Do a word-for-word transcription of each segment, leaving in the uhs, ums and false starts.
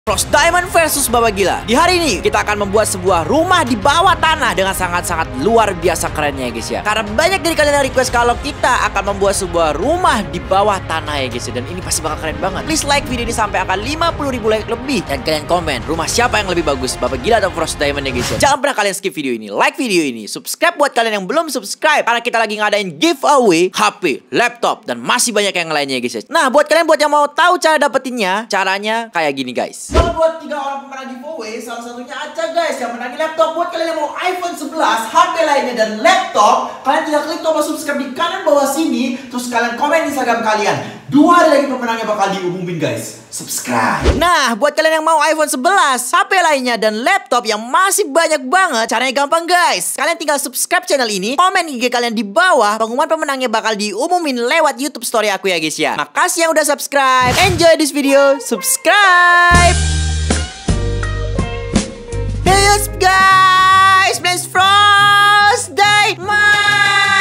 Frost Diamond versus Baba Gila. Di hari ini kita akan membuat sebuah rumah di bawah tanah dengan sangat-sangat luar biasa kerennya ya guys ya. Karena banyak dari kalian yang request kalau kita akan membuat sebuah rumah di bawah tanah ya guys ya. Dan ini pasti bakal keren banget. Please like video ini sampai akan lima puluh ribu like lebih. Dan kalian komen rumah siapa yang lebih bagus, Baba Gila atau Frost Diamond ya guys ya. Jangan pernah kalian skip video ini. Like video ini, subscribe buat kalian yang belum subscribe, karena kita lagi ngadain giveaway H P, laptop, dan masih banyak yang lainnya ya guys ya. Nah buat kalian buat yang mau tahu cara dapetinnya, caranya kayak gini guys. Kalau buat tiga orang pemenang giveaway, salah satunya Aca guys yang menangi laptop. Buat kalian yang mau iPhone sebelas, H P lainnya, dan laptop, kalian tinggal klik tombol subscribe di kanan bawah sini. Terus kalian komen di Instagram kalian. Dua hari lagi pemenangnya bakal diumumin guys. Subscribe. Nah buat kalian yang mau iPhone sebelas, H P lainnya, dan laptop yang masih banyak banget, caranya gampang guys. Kalian tinggal subscribe channel ini, komen I G kalian di bawah. Pengumuman pemenangnya bakal diumumin lewat YouTube story aku ya guys ya. Makasih yang udah subscribe. Enjoy this video. Subscribe. Hey guys, Blaze Frost Diamond.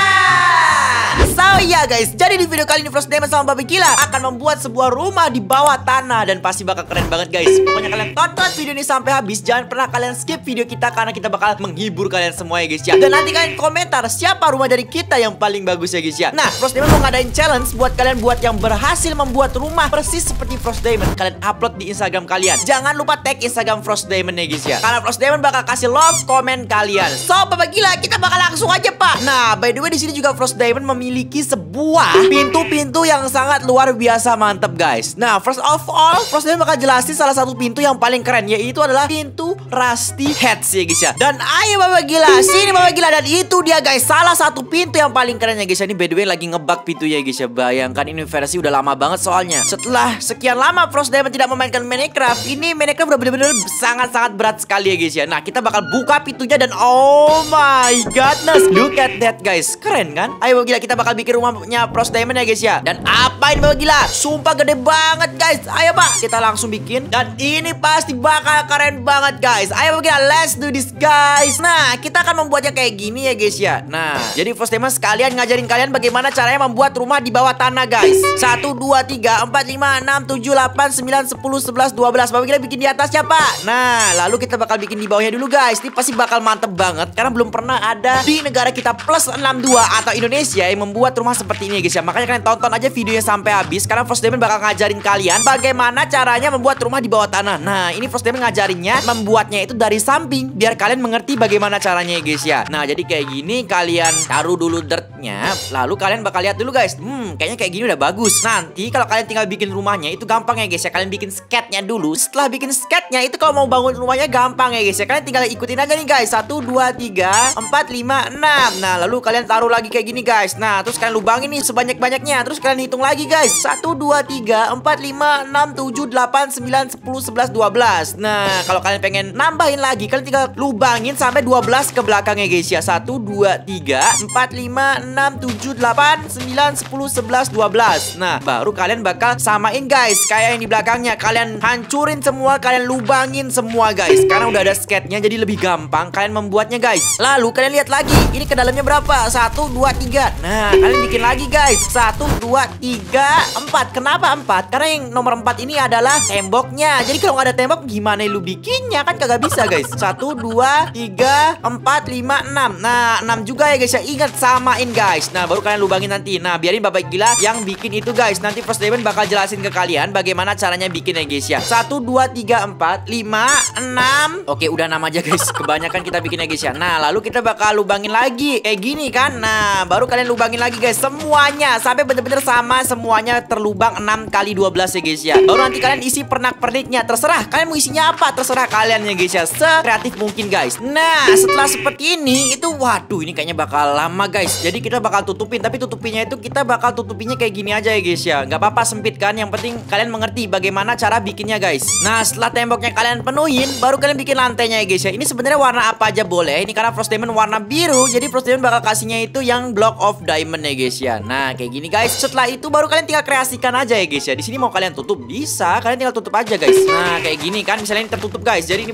So ya guys, jadi di video kali ini Frost Diamond sama Baba Gila akan membuat sebuah rumah di bawah tanah. Dan pasti bakal keren banget guys. Pokoknya kalian tonton video ini sampai habis. Jangan pernah kalian skip video kita, karena kita bakal menghibur kalian semua ya guys ya. Dan nanti kalian komentar siapa rumah dari kita yang paling bagus ya guys ya. Nah Frost Diamond mau ngadain challenge buat kalian buat yang berhasil membuat rumah persis seperti Frost Diamond. Kalian upload di Instagram kalian. Jangan lupa tag Instagram Frost Diamond ya guys ya, karena Frost Diamond bakal kasih love komen kalian. So Baba Gila, kita bakal langsung aja pak. Nah by the way di sini juga Frost Diamond memiliki sebuah pintu-pintu yang sangat luar biasa mantep guys. Nah first of all, Frost Diamond bakal jelasin salah satu pintu yang paling keren, yaitu adalah pintu Rusty Heads ya guys ya. Dan ayo Baba Gila, sini Baba Gila. Dan itu dia guys, salah satu pintu yang paling keren ya guys ya. Ini by the way lagi ngebug pintu ya guys ya. Bayangkan ini versi udah lama banget soalnya. Setelah sekian lama Frost Diamond tidak memainkan Minecraft, ini Minecraft udah bener-bener sangat-sangat berat sekali ya guys ya. Nah kita bakal buka pintunya dan oh my godness, look at that guys. Keren kan? Ayo Baba Gila, kita bakal bikin rumahnya Frost Diamond ya guys ya. Dan apa ini Baba Gila? Sumpah gede banget guys. Ayo pak, kita langsung bikin. Dan ini pasti bakal keren banget guys. Ayo Baba Gila, let's do this guys. Nah kita akan membuatnya kayak gini ya guys ya. Nah jadi Frost Diamond sekalian ngajarin kalian bagaimana caranya membuat rumah di bawah tanah guys. Satu, dua, tiga, empat, lima, enam, tujuh, delapan, sembilan, sepuluh, sebelas, dua belas. Baba Gila bikin di atasnya pak. Nah lalu kita bakal bikin di bawahnya dulu guys. Ini pasti bakal mantep banget, karena belum pernah ada di negara kita plus enam puluh dua atau Indonesia yang membuat rumah seperti ini ya guys ya. Makanya kalian tonton aja videonya sampai habis, karena Frost Diamond bakal ngajarin kalian bagaimana caranya membuat rumah di bawah tanah. Nah ini Frost Diamond ngajarinnya membuatnya itu dari samping, biar kalian mengerti bagaimana caranya ya guys ya. Nah jadi kayak gini, kalian taruh dulu dirtnya, lalu kalian bakal lihat dulu guys. Hmm kayaknya kayak gini udah bagus. Nanti kalau kalian tinggal bikin rumahnya itu gampang ya guys ya. Kalian bikin sketnya dulu. Setelah bikin sketnya itu kalau mau bangun rumahnya gampang ya guys ya. Kalian tinggal ikutin aja nih guys. Satu, dua, tiga, empat, lima, enam. Nah lalu kalian taruh lagi kayak gini guys. Nah terus kalian lubangin nih sebanyak-banyaknya. Terus kalian hitung lagi guys. Satu, dua, tiga, empat, lima, enam, tujuh, delapan, sembilan, sepuluh, sebelas, dua belas. Nah kalau kalian pengen nambahin lagi, kalian tinggal lubangin sampai dua belas ke belakang ya guys ya. Satu, dua, tiga, empat, lima, enam, tujuh, delapan, sembilan, sepuluh, sebelas, dua belas. Nah baru kalian bakal samain guys kayak yang di belakangnya. Kalian hancurin semua, kalian lubangin semua guys, karena udah ada sketnya jadi lebih gampang kalian membuatnya guys. Lalu kalian lihat lagi, ini ke dalamnya berapa? Satu, dua, tiga. Nah kalian bikin lagi guys. Satu, dua, tiga, empat. Kenapa empat? Karena yang nomor empat ini adalah temboknya. Jadi kalau nggak ada tembok gimana lu bikinnya? Kan kagak bisa guys. Satu, dua, tiga, empat, lima, enam. Nah enam juga ya guys ya. Ingat samain guys. Nah baru kalian lubangin nanti. Nah biarin Baba Gila yang bikin itu guys. Nanti Frost Diamond bakal jelasin ke kalian bagaimana caranya bikin ya guys ya. Satu, dua, tiga, empat, lima, enam. Oke udah enam aja guys. Kebanyakan kita bikin ya guys ya. Nah lalu kita bakal lubangin lagi kayak gini kan. Nah baru kalian lubangin lagi guys semuanya sampai bener-bener sama, semuanya terlubang enam kali dua belas ya guys ya. Baru nanti kalian isi pernak-perniknya. Terserah kalian mau isinya apa, terserah kalian ya guys ya. Sekreatif mungkin guys. Nah setelah seperti ini itu waduh ini kayaknya bakal lama guys. Jadi kita bakal tutupin, tapi tutupinnya itu kita bakal tutupinnya kayak gini aja ya guys ya. Gak apa-apa sempit kan, yang penting kalian mengerti bagaimana cara bikinnya guys. Nah setelah temboknya kalian penuhin, baru kalian bikin lantainya ya guys ya. Ini sebenarnya warna apa aja boleh. Ini karena Frost Diamond warna biru, jadi Frost Diamond bakal kasihnya itu yang block of diamond ya guys ya. Nah kayak gini guys. Setelah itu baru kalian tinggal kreasikan aja ya guys ya. Di sini mau kalian tutup bisa, kalian tinggal tutup aja guys. Nah kayak gini kan, misalnya ini tertutup guys, jadi ini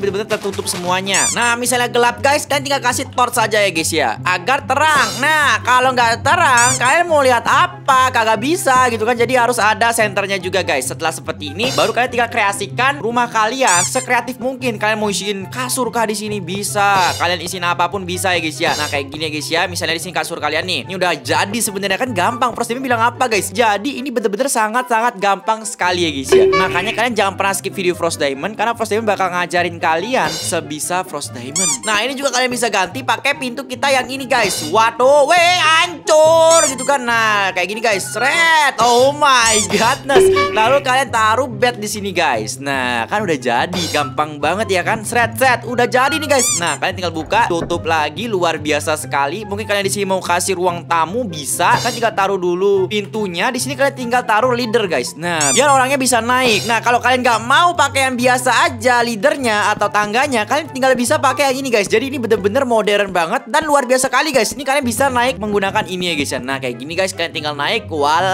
benar-benar tertutup semuanya. Nah, misalnya gelap guys, kalian tinggal kasih torch saja ya guys ya, agar terang. Nah, kalau nggak terang, kalian mau lihat apa? Kagak bisa gitu kan. Jadi harus ada senternya juga guys. Setelah seperti ini, baru kalian tinggal kreasikan rumah kalian sekreatif mungkin. Kalian mau isiin kasur kah di sini bisa. Kalian isiin apapun bisa ya guys ya. Nah, kayak gini ya guys ya. Misalnya di sini kasur kalian nih. Ini udah jadi sebenarnya, kan gampang. Prosesnya bilang apa guys? Jadi ini bener-bener sangat-sangat gampang sekali ya guys ya. Makanya kalian jangan pernah skip video Frost Diamond, karena Frost Diamond bakal ngajarin kalian sebisa Frost Diamond. Nah, ini juga kalian bisa ganti pakai pintu kita yang ini guys. Waduh, weh, hancur gitu kan. Nah, kayak gini guys. Red. Oh my godness. Lalu kalian taruh bed di sini guys. Nah, kan udah jadi. Gampang banget ya kan? Sret set. Udah jadi nih guys. Nah, kalian tinggal buka, tutup lagi. Luar biasa sekali. Mungkin kalian di sini mau kasih ruang tamu bisa. Kan tinggal taruh dulu pintunya. Di sini kalian tinggal taruh leader guys. Nah, biar orangnya bisa naik. Nah, kalau kalian nggak mau pakai yang biasa aja leadernya atau tangganya, kalian tinggal bisa pakai yang ini guys. Jadi ini bener-bener modern banget dan luar biasa kali guys. Ini kalian bisa naik menggunakan ini ya guys ya. Nah, kayak gini guys, kalian tinggal naik.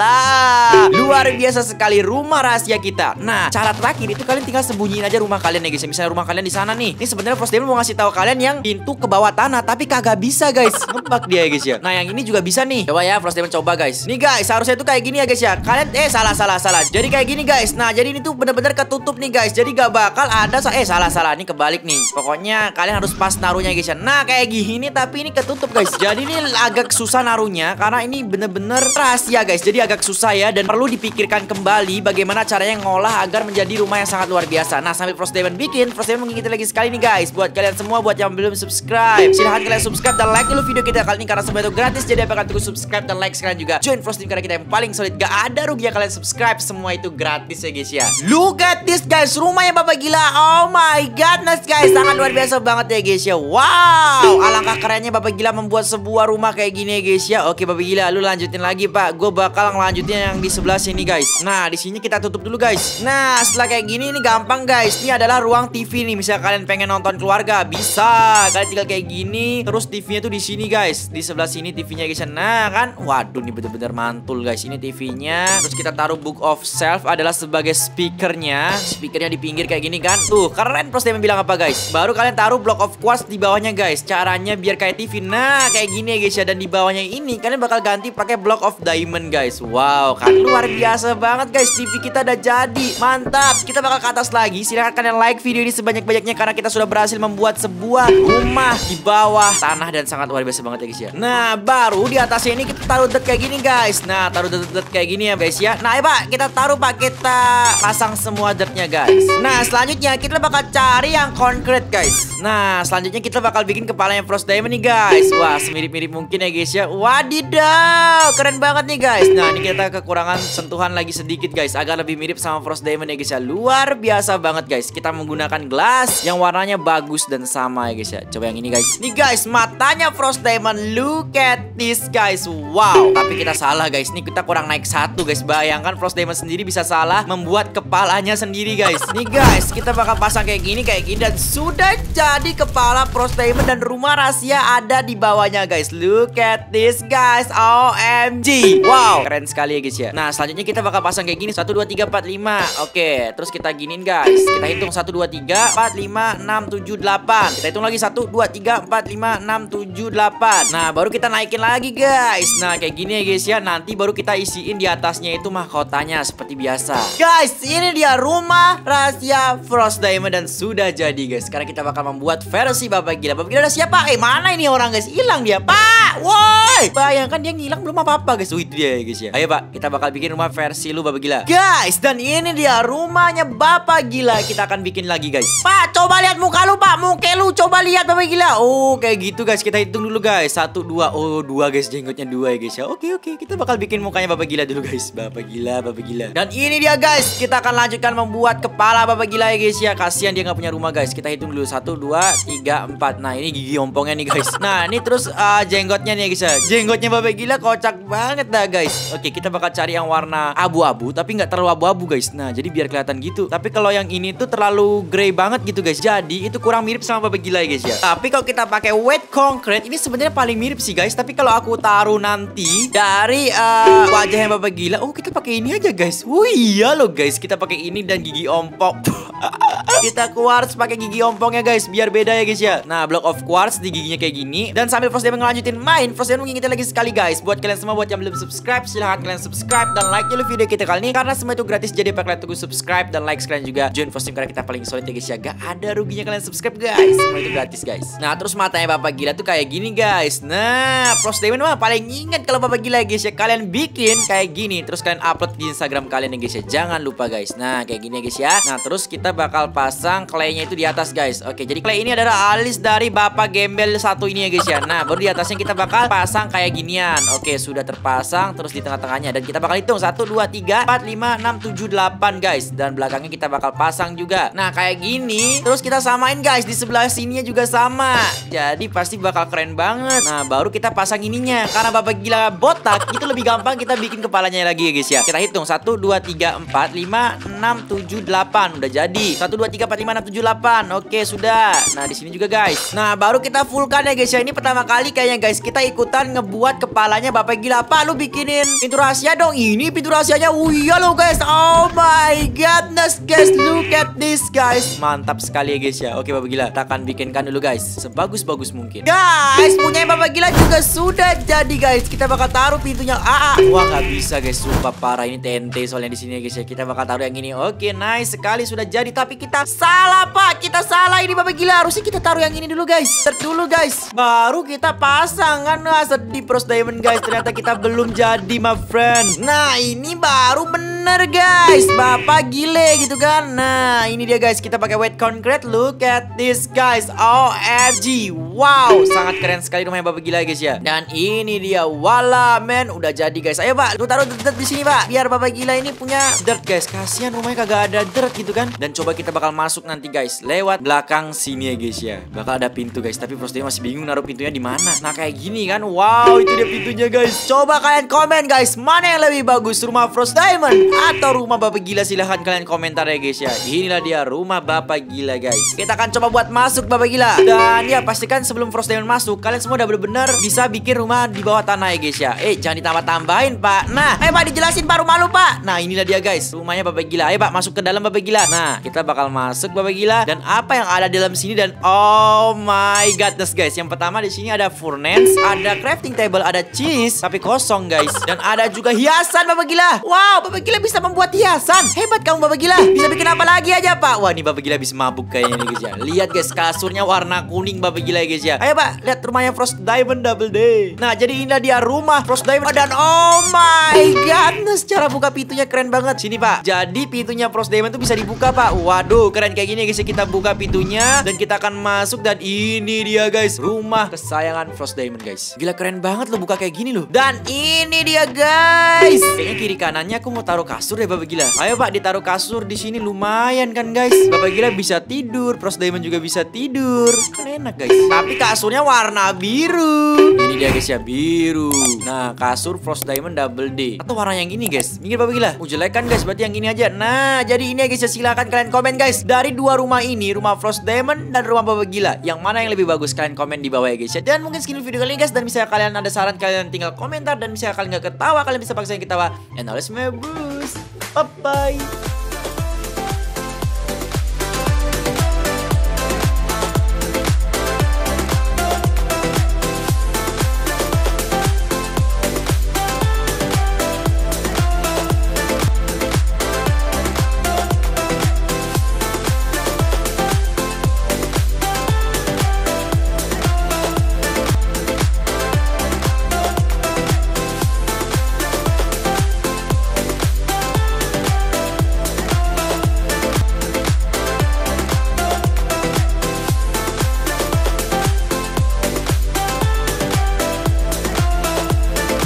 Wala, luar biasa sekali rumah rahasia kita. Nah, cara terakhir itu kalian tinggal sembunyiin aja rumah kalian ya guys. Misalnya rumah kalian di sana nih. Ini sebenarnya Frost Diamond mau ngasih tahu kalian yang pintu ke bawah tanah, tapi kagak bisa guys. Ngebug dia ya guys ya. Nah, yang ini juga bisa nih. Coba ya Frost Diamond coba guys. Nih guys, harusnya itu kayak gini ya guys ya. Kalian eh salah salah salah. Jadi kayak gini guys. Nah, jadi ini tuh bener-bener ketutup nih guys. Jadi gak bakal ada eh salah salah ini kebalik nih. Pokoknya kalian harus pas naruhnya guys ya. Nah, kayak gini tapi ini ketutup guys. Jadi ini agak susah naruhnya karena ini bener-bener rahasia guys. Jadi agak susah ya, dan perlu dipikirkan kembali bagaimana caranya ngolah agar menjadi rumah yang sangat luar biasa. Nah, sambil Frost Diamond bikin, Frost Diamond mengingatkan lagi sekali nih guys, buat kalian semua, buat yang belum subscribe, silahkan kalian subscribe dan like dulu video kita kali ini karena semua itu gratis. Jadi apakah tunggu subscribe dan like sekalian juga join Frost Team karena kita yang paling solid. Gak ada rugi ya kalian subscribe, semua itu gratis ya guys ya. Look at this guys, rumahnya Bapak Gila. Oh my godness guys, sangat luar biasa banget ya guys ya. Wow, alangkah kerennya Bapak Gila membuat sebuah rumah kayak gini ya guys ya. Oke Bapak Gila, lu lanjutin lagi Pak. Gue bakal ngelanjutin yang di sebelah sini guys. Nah, di sini kita tutup dulu guys. Nah, setelah kayak gini ini gampang guys. Ini adalah ruang T V nih. Misalnya kalian pengen nonton keluarga, bisa. Kalian tinggal kayak gini. Terus T V-nya tuh di sini guys. Di sebelah sini T V-nya guys. Nah, kan. Waduh, ini bener-bener mantul guys. Ini T V-nya. Terus kita taruh Book of Self adalah sebagai speakernya. Speakernya di pinggir kayak gini kan. Tuh, keren. Pros Diamond bilang apa guys? Baru kalian taruh Block of Quartz di bawahnya guys. Caranya biar kayak T V. Nah, kayak gini ya guys ya. Dan di bawahnya ini kalian bakal ganti pakai Block of Diamond guys. Wow, kan luar biasa banget guys. T V kita udah jadi. Mantap. Kita bakal ke atas lagi. Silahkan kalian like video ini sebanyak-banyaknya karena kita sudah berhasil membuat sebuah rumah di bawah tanah dan sangat luar biasa banget ya guys ya. Nah, baru di atasnya ini kita taruh dirt kayak gini guys. Nah, taruh dirt kayak gini ya guys ya. Nah, ya Pak, kita taruh Pak, kita pasang semua dirtnya guys. Nah, selanjutnya kita bakal cari yang concrete guys. Nah, selanjutnya kita bakal bikin kepalanya Frost Diamond nih guys. Wah, semirip-mirip mungkin ya guys ya. Wadidaw, keren banget nih guys. Nah, ini kita kekurangan sentuhan lagi sedikit guys agar lebih mirip sama Frost Diamond ya guys ya. Luar biasa banget guys. Kita menggunakan gelas yang warnanya bagus dan sama ya guys ya. Coba yang ini guys. Nih guys, matanya Frost Diamond. Look at this guys. Wow, tapi kita salah guys. Nih kita kurang naik satu guys. Bayangkan Frost Diamond sendiri bisa salah membuat kepalanya sendiri guys. Nih guys, kita bakal pasang kayak gini kayak gini dan sudah jadi kepala Frost Diamond dan rumah rahasia ada di bawahnya guys. Look at this guys. O M G. Wow, keren sekali ya guys ya. Nah, selanjutnya kita bakal pasang kayak gini. satu, dua, tiga, empat, lima. Oke, terus kita giniin guys. Kita hitung satu, dua, tiga, empat, lima, enam, tujuh, delapan. Kita hitung lagi satu, dua, tiga, empat, lima, enam, tujuh, delapan. Nah, baru kita naikin lagi guys. Nah, kayak gini ya guys ya. Nanti baru kita isiin di atasnya itu mahkotanya seperti biasa. Guys, ini dia rumah rahasia Frost Diamond dan sudah jadi guys. Sekarang kita bakal membuat versi Bapak Gila. Bapak Gila udah siapa? Eh, mana ini orang guys? Hilang dia, Pak. Woi, bayangkan dia ngilang belum apa-apa guys. Wih, itu dia ya guys ya. Ayo Pak, kita bakal bikin rumah versi lu Bapak Gila. Guys, dan ini dia rumahnya Bapak Gila. Kita akan bikin lagi guys. Pak, coba lihat muka lu Pak. Muka lu coba lihat Bapak Gila. Oh, kayak gitu guys. Kita hitung dulu guys. Satu, dua. Oh, dua guys. Jenggotnya dua ya guys ya. Oke, oke. Kita bakal bikin mukanya Bapak Gila dulu guys. Bapak Gila, Bapak Gila. Dan ini dia guys. Kita akan lanjutkan membuat kepala Bapak Gila ya guys ya. Kasihan dia nggak punya rumah guys. Kita hitung dulu. Satu, dua, tiga, empat. Nah, ini gigi ompongnya nih guys. Nah, ini terus uh, jenggotnya nih ya guys ya. Jenggotnya Bapak Gila kocak banget dah guys. Oke, kita bakal cari yang warna abu-abu tapi nggak terlalu abu-abu guys. Nah, jadi biar kelihatan gitu. Tapi kalau yang ini tuh terlalu grey banget gitu guys. Jadi itu kurang mirip sama Bapak Gila ya guys ya. Tapi kalau kita pakai wet concrete ini sebenarnya paling mirip sih guys. Tapi kalau aku taruh nanti dari uh, wajahnya Bapak Gila, oh kita pakai ini aja guys. Oh iya loh guys, kita pakai ini dan gigi ompong. Kita keluar quartz pakai gigi ompongnya guys, biar beda ya guys ya. Nah, block of quartz di giginya kayak gini. Dan sambil Frost Diamond ngelanjutin main, Frost Diamond mengingatkan lagi sekali guys, buat kalian semua buat yang belum subscribe, silahkan kalian subscribe dan like dulu video kita kali ini, karena semua itu gratis. Jadi apa kalian tunggu subscribe dan like, sekalian juga join Frost Team karena kita paling solid ya guys ya. Gak ada ruginya kalian subscribe guys, semua itu gratis guys. Nah, terus matanya Bapak Gila tuh kayak gini guys. Nah, Frost Diamond mah paling ingat kalau Bapak Gila guys ya, kalian bikin kayak gini, terus kalian upload di Instagram kalian ya guys ya. Jangan lupa guys. Nah, kayak gini ya guys ya. Nah, terus kita bakal pasang claynya itu di atas guys. Oke, jadi clay ini adalah alis dari Bapak Gembel satu ini ya guys ya. Nah, baru di atasnya kita bakal pasang kayak ginian. Oke, sudah terpasang. Terus di tengah-tengahnya, dan kita bakal hitung satu, dua, tiga, empat, lima, enam, tujuh, delapan guys. Dan belakangnya kita bakal pasang juga. Nah, kayak gini. Terus kita samain guys, di sebelah sininya juga sama. Jadi pasti bakal keren banget. Nah, baru kita pasang ininya. Karena Bapak Gila botak, itu lebih gampang kita bikin kepalanya lagi ya guys ya. Kita hitung satu, dua, tiga, empat, lima, enam, tujuh, delapan. Udah jadi satu, dua, tiga, empat, lima, enam, tujuh, delapan. Oke, sudah. Nah, di sini juga guys. Nah, baru kita fullkan ya guys ya. Ini pertama kali kayaknya guys kita ikutan ngebuat kepalanya Bapak Gila. Pak, lu bikinin pintu rahasia dong. Ini pintu rahasianya. Oh iya lo guys. Oh my godness guys. Look at this guys. Mantap sekali ya guys ya. Oke Bapak Gila, kita akan bikinkan dulu guys, sebagus-bagus mungkin. Guys, punya Bapak Gila juga sudah jadi guys. Kita bakal taruh pintunya A A. Wah, nggak bisa guys. Sumpah parah, ini T N T soalnya di sini ya guys ya. Kita bakal taruh yang ini. Oke, nice sekali sudah jadi. Tapi kita salah Pak. Kita salah ini Bapak Gila. Harusnya kita taruh yang ini dulu guys. Start dulu guys. Baru kita pasang kan. Nah, sedih Frost Diamond guys. Ternyata kita belum jadi my friend. Nah, ini baru bener guys. Bapak gile gitu kan. Nah, ini dia guys. Kita pakai white concrete. Look at this guys. O M G. Wow, sangat keren sekali rumahnya Bapak Gila guys ya. Dan ini dia. Wala men, udah jadi guys. Ayo Pak, lu taruh dirt di sini Pak. Biar Bapak Gila ini punya dirt guys. Kasihan rumahnya kagak ada dirt gitu kan. Dan coba kita bakal masuk nanti guys lewat belakang sini ya guys ya. Bakal ada pintu guys. Tapi Frost Diamond masih bingung naruh pintunya di mana. Nah, kayak gini kan. Wow, itu dia pintunya guys. Coba kalian komen guys, mana yang lebih bagus, rumah Frost Diamond atau rumah Bapak Gila? Silahkan kalian komentar ya guys ya. Inilah dia rumah Bapak Gila guys. Kita akan coba buat masuk Bapak Gila. Dan ya pastikan sebelum Frost Diamond masuk, kalian semua udah bener-bener bisa bikin rumah di bawah tanah ya guys ya. Eh, jangan ditambah-tambahin Pak. Nah, ayo Pak dijelasin Pak rumah lu Pak. Nah, inilah dia guys, rumahnya Bapak Gila. Ayo Pak masuk ke dalam Bapak Gila. Nah, kita bakal masuk Bapak Gila. Dan apa yang ada di dalam sini, dan oh my godness guys. Yang pertama di sini ada furnace, ada crafting table, ada cheese tapi kosong guys. Dan ada juga hiasan Bapak Gila. Wow, Bapak Gila bisa membuat hiasan. Hebat kamu Bapak Gila. Bisa bikin apa lagi aja Pak. Wah, ini Bapak Gila bisa mabuk kayaknya nih guys ya. Lihat guys, kasurnya warna kuning Bapak Gila ya guys ya. Ayo Pak, lihat rumahnya Frost Diamond Double D. Nah, jadi inilah dia rumah Frost Diamond. Dan oh my godness, cara buka pintunya keren banget. Sini Pak. Jadi pintunya Frost Diamond tuh bisa dibuka Pak. Waduh, keren kayak gini guys ya. Kita buka pintunya dan kita akan masuk. Dan ini dia guys, rumah kesayangan Frost Diamond guys. Gila keren banget loh buka kayak gini loh. Dan ini dia guys. Kayaknya kiri kanannya aku mau taruh kasur ya Bapak Gila. Ayo Pak, ditaruh kasur di sini lumayan kan guys. Bapak Gila bisa tidur, Frost Diamond juga bisa tidur. Kan enak guys. Tapi kasurnya warna biru. Ini dia guys ya, biru. Nah, kasur Frost Diamond Double D. Atau warna yang ini guys. Minggir Bapak Gila. Oh, jelek kan guys, berarti yang ini aja. Nah, jadi ini ya guys ya, silahkan kalian komen guys. Dari dua rumah ini, rumah Frost Diamond dan rumah Bapak Gila, yang mana yang lebih bagus, kalian komen di bawah ya guys ya. Dan mungkin sekian video kali ini guys. Dan misalnya kalian ada saran, kalian tinggal komentar. Dan misalnya kalian nggak ketawa, kalian bisa paksain ketawa. And always my boost. Bye bye.